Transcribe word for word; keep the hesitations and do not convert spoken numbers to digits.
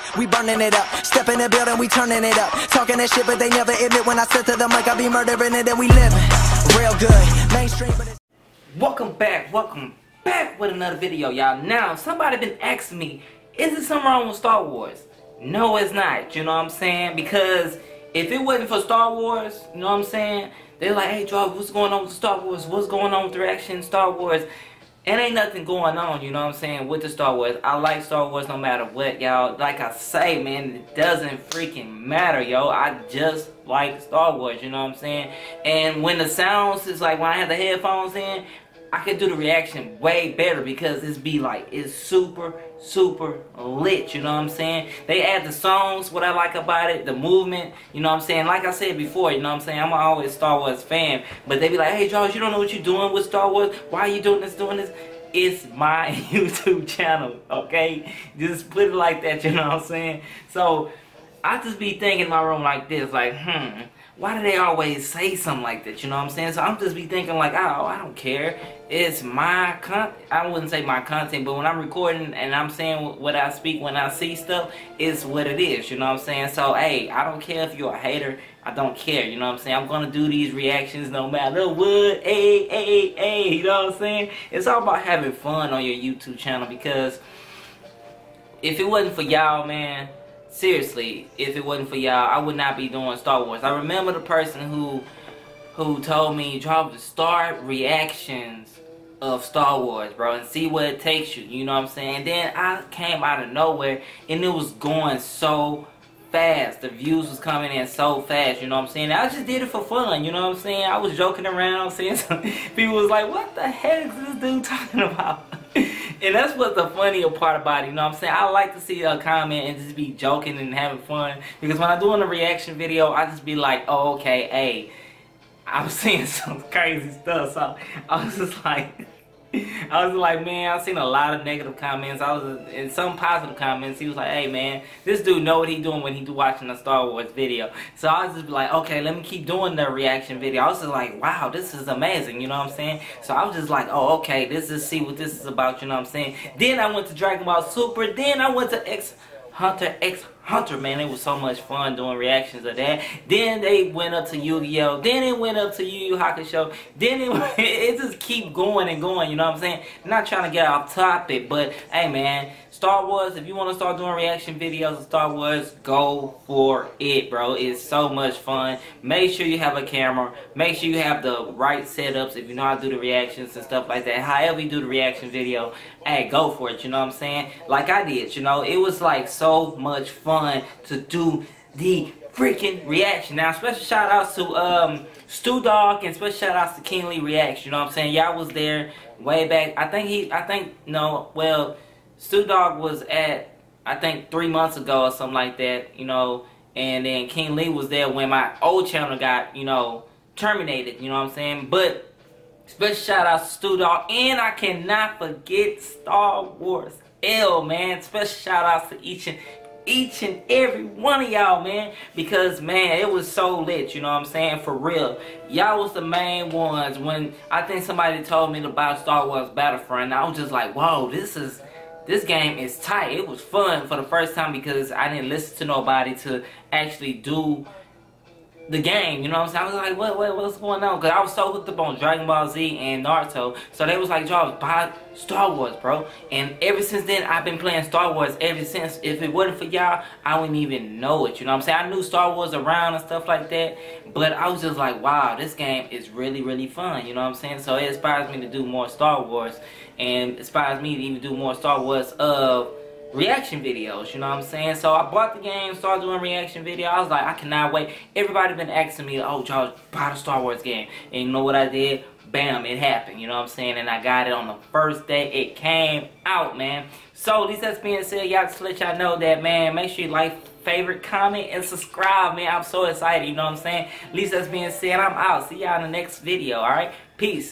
We burning it up. Step in the building, we turning it up. Talking that shit, but they never admit when I said to them like I be murdering it and we living real good. Mainstream, but it's Welcome back, welcome back with another video, y'all. Now, somebody been asking me, is there something wrong with Star Wars? No, it's not, you know what I'm saying? Because if it wasn't for Star Wars, you know what I'm saying? They're like, hey, Joe, what's going on with Star Wars? What's going on with the reaction Star Wars? And ain't nothing going on, you know what I'm saying, with the Star Wars. I like Star Wars no matter what, y'all. Like I say, man, it doesn't freaking matter, yo. I just like Star Wars, you know what I'm saying? And when the sounds is like, when I have the headphones in, I can do the reaction way better because it's be like, it's super, super lit, you know what I'm saying? They add the songs, what I like about it, the movement, you know what I'm saying? Like I said before, you know what I'm saying? I'm always a Star Wars fan, but they be like, hey, Charles, you don't know what you're doing with Star Wars? Why are you doing this, doing this? It's my YouTube channel, okay? Just put it like that, you know what I'm saying? So, I just be thinking in my room like this, like, hmm, why do they always say something like that, you know what I'm saying? So I'm just be thinking like, oh, I don't care. It's my con I wouldn't say my content, but when I'm recording and I'm saying what I speak when I see stuff, it's what it is, you know what I'm saying? So, hey, I don't care if you're a hater. I don't care, you know what I'm saying? I'm going to do these reactions no matter what. Hey, hey, hey, you know what I'm saying? It's all about having fun on your YouTube channel because if it wasn't for y'all, man, seriously, if it wasn't for y'all, I would not be doing Star Wars. I remember the person who who told me, drop the start reactions of Star Wars, bro, and see where it takes you, you know what I'm saying? And then I came out of nowhere, and it was going so fast. The views was coming in so fast, you know what I'm saying? I just did it for fun, you know what I'm saying? I was joking around, saying something. People was like, what the heck is this dude talking about? And that's what's the funnier part about it, you know what I'm saying? I like to see a comment and just be joking and having fun. Because when I'm doing a reaction video, I just be like, oh, okay, hey, I was seeing some crazy stuff. So I was just like, I was like, man, I've seen a lot of negative comments. I was in some positive comments. He was like, hey, man, this dude know what he doing when he do watching a Star Wars video. So I was just like, okay, let me keep doing the reaction video. I was just like, wow, this is amazing, you know what I'm saying? So I was just like, oh, okay, this is see what this is about, you know what I'm saying? Then I went to Dragon Ball Super. Then I went to X Hunter X Hunter, man. It was so much fun doing reactions of that. Then they went up to Yu-Gi-Oh! Then it went up to Yu Yu Hakusho. Then it, it just keep going and going, you know what I'm saying? Not trying to get off topic, but hey, man, Star Wars, if you want to start doing reaction videos of Star Wars, go for it, bro. It's so much fun. Make sure you have a camera. Make sure you have the right setups if you know how to do the reactions and stuff like that. However you do the reaction video, hey, go for it, you know what I'm saying? Like I did, you know? It was like so much fun to do the freaking reaction. Now, special shout outs to um, Stu Dog and special shout outs to King Lee Reaction. You know what I'm saying? Y'all was there way back. I think he, I think, no, well, Stu Dog was at, I think, three months ago or something like that, you know, and then King Lee was there when my old channel got, you know, terminated, you know what I'm saying? But special shout outs to Stu Dog, and I cannot forget Star Wars L, man. Special shout outs to each and each and every one of y'all, man, because man, it was so lit, you know what I'm saying? For real, y'all was the main ones. When I think somebody told me about Star Wars Battlefront, I was just like, whoa, this is this game is tight. It was fun for the first time because I didn't listen to nobody to actually do the game, you know what I'm saying? I was like, what, what, what's going on? Because I was so hooked up on Dragon Ball Z and Naruto. So they was like, Charles, buy Star Wars, bro. And ever since then, I've been playing Star Wars ever since. If it wasn't for y'all, I wouldn't even know it, you know what I'm saying? I knew Star Wars around and stuff like that. But I was just like, wow, this game is really, really fun, you know what I'm saying? So it inspires me to do more Star Wars. And inspires me to even do more Star Wars of reaction videos, you know what I'm saying? So I bought the game, started doing reaction video. I was like, I cannot wait. Everybody been asking me, oh, Charles, buy the Star Wars game. And you know what I did? Bam, it happened, you know what I'm saying? And I got it on the first day it came out, man. So, this has being said, y'all, just to let y'all know that, man, make sure you like, favorite, comment, and subscribe, man. I'm so excited, you know what I'm saying? At least that's being said, I'm out. See y'all in the next video, alright? Peace.